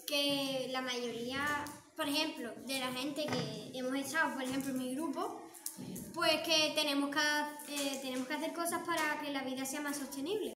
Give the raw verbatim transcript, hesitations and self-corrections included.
que la mayoría, por ejemplo, de la gente que hemos estado, por ejemplo, en mi grupo, pues que tenemos que, eh, tenemos que hacer cosas para que la vida sea más sostenible.